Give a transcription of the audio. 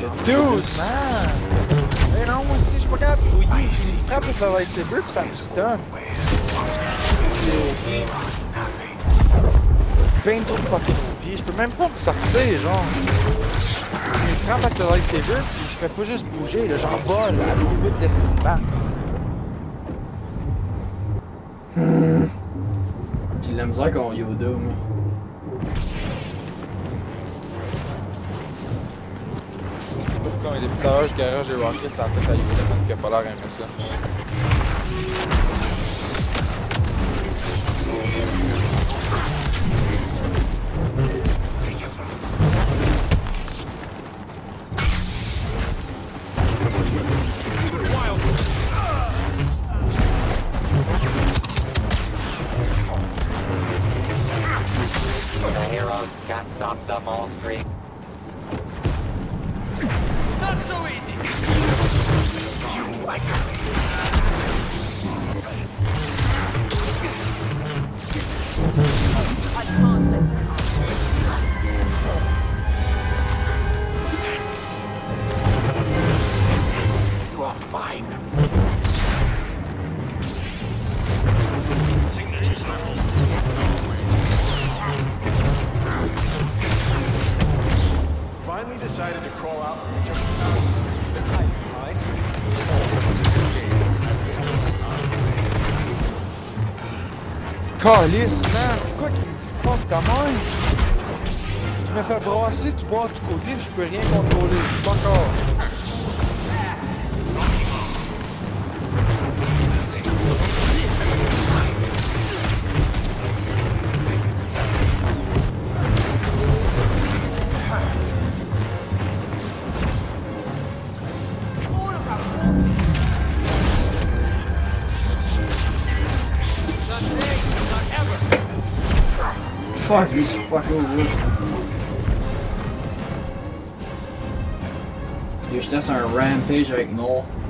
Dude, man! Mais non, moi aussi, je suis pas capable de brouiller. Il me frappe avec le lightsaber pis ça me stun. Ben trop fucking OP. Je peux même pas me sortir, genre. Il me frappe avec le lightsaber pis je fais pas juste bouger, là, j'en vole à l'eau de l'estimement. J'ai de la misère contre Yoda, moi. Quand il est tout à l'heure, je garage des rockets, ça a fait à Yoda, même qu'il a pas l'air d'aimer ça. The heroes can't stop the mall streak. Not so easy! You like me. I can't let you You are mine. Finally decided to crawl out and just hide behind. Calice, man, c'est quoi qui me fuck ta main? Je me fais brasser du bord du côté, je peux rien contrôler. Fuck off. all about force. Not today, not ever! Fuck, he's fuck over. Yo, j'étais sur un rampage avec Noel.